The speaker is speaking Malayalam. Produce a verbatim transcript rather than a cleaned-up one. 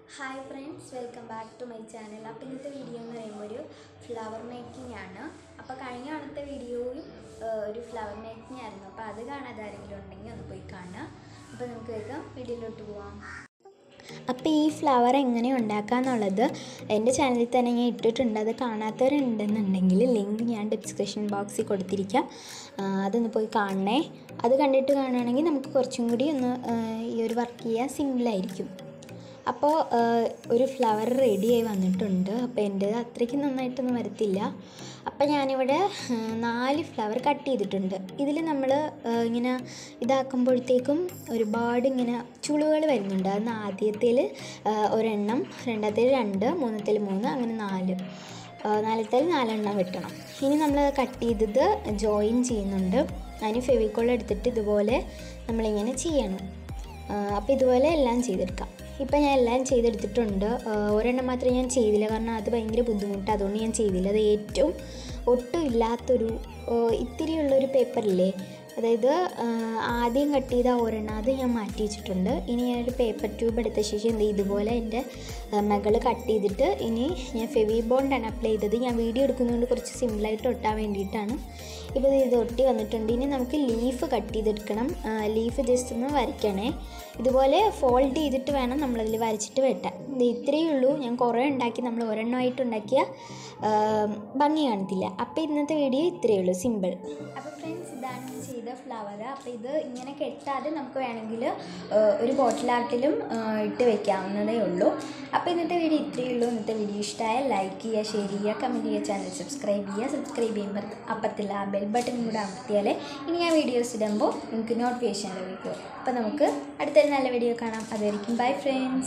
Hi friends, welcome back to my channel. അപ്പോൾ ഇന്നത്തെ വീഡിയോ എന്ന് പറയുമ്പോൾ ഒരു ഫ്ലവർ മേക്കിംഗ് ആണ്. അപ്പോൾ കഴിഞ്ഞ അടുത്ത വീഡിയോയും ഒരു ഫ്ലവർ മേക്കിംഗ് ആയിരുന്നു. അപ്പോൾ അത് കാണാതെ ആരെങ്കിലും ഉണ്ടെങ്കിൽ ഒന്ന് പോയി കാണുക. അപ്പോൾ നമുക്ക് വേഗം വീഡിയോയിലോട്ട് പോവാം. അപ്പോൾ ഈ ഫ്ലവർ എങ്ങനെ ഉണ്ടാക്കാമെന്നുള്ളത് എൻ്റെ ചാനലിൽ തന്നെ ഞാൻ ഇട്ടിട്ടുണ്ട്. അത് കാണാത്തവരുണ്ടെന്നുണ്ടെങ്കിൽ ലിങ്ക് ഞാൻ ഡിസ്ക്രിപ്ഷൻ ബോക്സിൽ കൊടുത്തിരിക്കാം. അതൊന്ന് പോയി കാണണേ. അത് കണ്ടിട്ട് കാണുകയാണെങ്കിൽ നമുക്ക് കുറച്ചും കൂടി ഒന്ന് ഈ ഒരു വർക്ക് ചെയ്യാൻ സിമ്പിളായിരിക്കും. അപ്പോൾ ഒരു ഫ്ലവർ റെഡിയായി വന്നിട്ടുണ്ട്. അപ്പോൾ എൻ്റെ അത്രയ്ക്ക് നന്നായിട്ടൊന്നും വരത്തില്ല. അപ്പോൾ ഞാനിവിടെ നാല് ഫ്ലവർ കട്ട് ചെയ്തിട്ടുണ്ട്. ഇതിൽ നമ്മൾ ഇങ്ങനെ ഇതാക്കുമ്പോഴത്തേക്കും ഒരുപാട് ഇങ്ങനെ ചുളുകൾ വരുന്നുണ്ട്. അത് ആദ്യത്തേൽ ഒരെണ്ണം, രണ്ടാമത്തേൽ രണ്ട്, മൂന്നത്തേൽ മൂന്ന്, അങ്ങനെ നാല് നാലത്തേൽ നാലെണ്ണം വെട്ടണം. ഇനി നമ്മൾ കട്ട് ചെയ്തത് ജോയിൻ ചെയ്യുന്നുണ്ട്. അതിന് ഫെവിക്കോൾ എടുത്തിട്ട് ഇതുപോലെ നമ്മളിങ്ങനെ ചെയ്യണം. അപ്പോൾ ഇതുപോലെ എല്ലാം ചെയ്തെടുക്കാം. ഇപ്പം ഞാൻ എല്ലാം ചെയ്തെടുത്തിട്ടുണ്ട്. ഒരെണ്ണം മാത്രമേ ഞാൻ ചെയ്തില്ല, കാരണം അത് ഭയങ്കര ബുദ്ധിമുട്ടാണ്. അതുകൊണ്ട് ഞാൻ ചെയ്തില്ല. അത് ഏറ്റവും ഒട്ടും ഇല്ലാത്തൊരു ഇത്തിരിയുള്ളൊരു പേപ്പറില്ലേ, അതായത് ആദ്യം കട്ട് ചെയ്ത ഒരെണ്ണം അത് ഞാൻ മാറ്റി വെച്ചിട്ടുണ്ട്. ഇനി ഞാനൊരു പേപ്പർ ട്യൂബ് എടുത്ത ശേഷം എന്ത് ഇതുപോലെ എൻ്റെ മകൾ കട്ട് ചെയ്തിട്ട് ഇനി ഞാൻ ഫെവി ബോണ്ടാണ് അപ്ലൈ ചെയ്തത്. ഞാൻ വീഡിയോ എടുക്കുന്നതുകൊണ്ട് കുറച്ച് സിമ്പിളായിട്ട് ഒട്ടാൻ വേണ്ടിയിട്ടാണ്. ഇപ്പോൾ ഇത് ഒട്ടി വന്നിട്ടുണ്ട്. ഇനി നമുക്ക് ലീഫ് കട്ട് ചെയ്തെടുക്കണം. ലീഫ് ജസ്റ്റ് ഒന്ന് വരയ്ക്കണേ. ഇതുപോലെ ഫോൾഡ് ചെയ്തിട്ട് വേണം നമ്മളതിൽ വരച്ചിട്ട് വെട്ടാൻ. ഇത് ഇത്രയേ ഉള്ളൂ. ഞാൻ കുറേ ഉണ്ടാക്കി, നമ്മൾ ഒരെണ്ണമായിട്ട് ഉണ്ടാക്കിയ ഭംഗി കാണത്തില്ല. അപ്പോൾ ഇന്നത്തെ വീഡിയോ ഇത്രയേ ഉള്ളൂ, സിമ്പിൾ. അപ്പോൾ ഫ്രണ്ട്സ്, ഇതാണ് ഞാൻ ചെയ്ത ഫ്ലവർ. അപ്പോൾ ഇത് ഇങ്ങനെ കെട്ടാതെ നമുക്ക് വേണമെങ്കിൽ ഒരു ബോട്ടിൽ ആർട്ടിലും ഇട്ട് വെക്കാവുന്നതേ ഉള്ളൂ. അപ്പോൾ ഇന്നത്തെ വീഡിയോ ഇത്രയേ ഉള്ളൂ. ഇന്നത്തെ വീഡിയോ ഇഷ്ടമായാൽ ലൈക്ക് ചെയ്യുക, ഷെയർ ചെയ്യുക, കമൻറ്റ് ചെയ്യുക, ചാനൽ സബ്സ്ക്രൈബ് ചെയ്യുക. സബ്സ്ക്രൈബ് ചെയ്യുമ്പോൾ അപ്പുറത്തുള്ള ആ ബെൽ ബട്ടൺ കൂടെ അമർത്തിയാലേ ഇനി ഞാൻ വീഡിയോസ് ഇടുമ്പോൾ നിങ്ങൾക്ക് നോട്ടിഫിക്കേഷൻ ലഭിക്കും. അപ്പോൾ നമുക്ക് അടുത്തൊരു നല്ല വീഡിയോ കാണാം. അതുവരെയും ബൈ ഫ്രണ്ട്സ്.